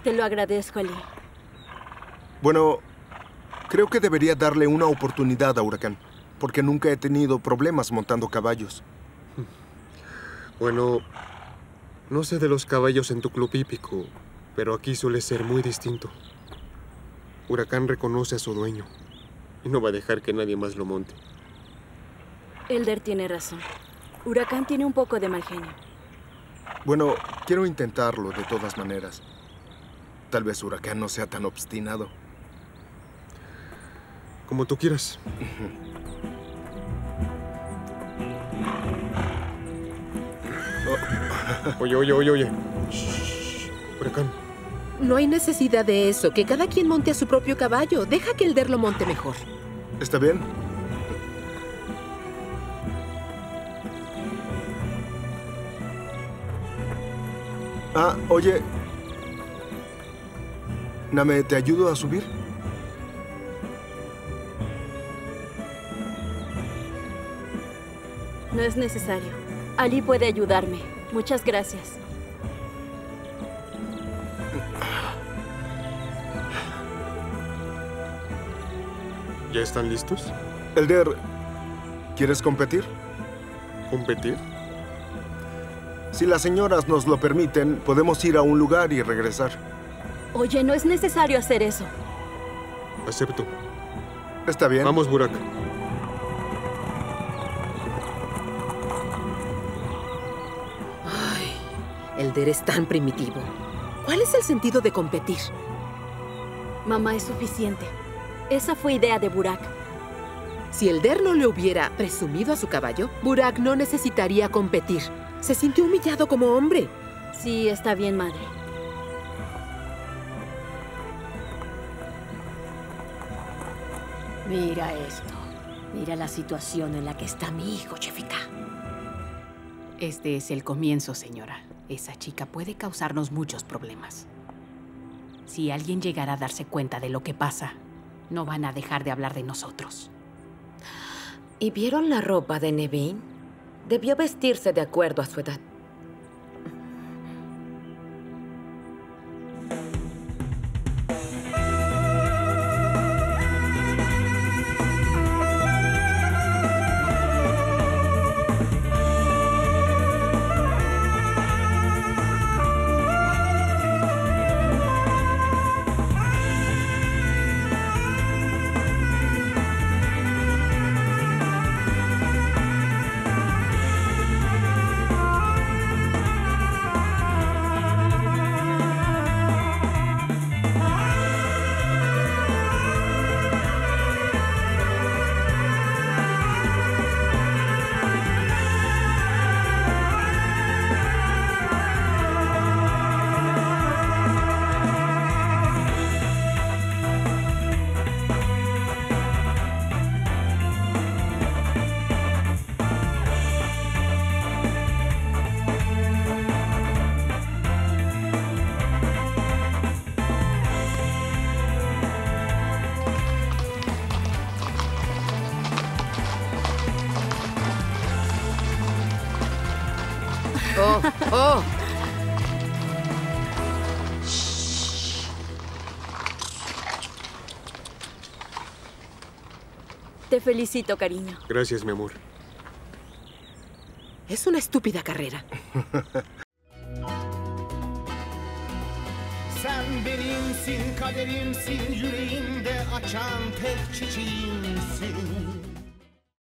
Te lo agradezco, Ali. Bueno, creo que debería darle una oportunidad a Huracán, porque nunca he tenido problemas montando caballos. Bueno, no sé de los caballos en tu club hípico, pero aquí suele ser muy distinto. Huracán reconoce a su dueño y no va a dejar que nadie más lo monte. Elder tiene razón. Huracán tiene un poco de mal genio. Bueno, quiero intentarlo de todas maneras. Tal vez Huracán no sea tan obstinado. Como tú quieras. Oye. Shh. Huracán. No hay necesidad de eso. Que cada quien monte a su propio caballo. Deja que Elder lo monte mejor. ¿Está bien? Ah, oye. Name, ¿te ayudo a subir? No es necesario. Ali puede ayudarme. Muchas gracias. ¿Ya están listos? Elder, ¿quieres competir? ¿Competir? Si las señoras nos lo permiten, podemos ir a un lugar y regresar. Oye, no es necesario hacer eso. Acepto. Está bien. Vamos, Burak. Ay, Elder es tan primitivo. ¿Cuál es el sentido de competir? Mamá, es suficiente. Esa fue idea de Burak. Si Elder no le hubiera presumido a su caballo, Burak no necesitaría competir. Se sintió humillado como hombre. Sí, está bien, madre. Mira esto. Mira la situación en la que está mi hijo, Shefika. Este es el comienzo, señora. Esa chica puede causarnos muchos problemas. Si alguien llegara a darse cuenta de lo que pasa, no van a dejar de hablar de nosotros. ¿Y vieron la ropa de Nevin? Debió vestirse de acuerdo a su edad. ¡Oh! Te felicito, cariño. Gracias, mi amor. Es una estúpida carrera. Sen benimsin, kaderimsin, yüreğimde açan tek çiçeğimsin.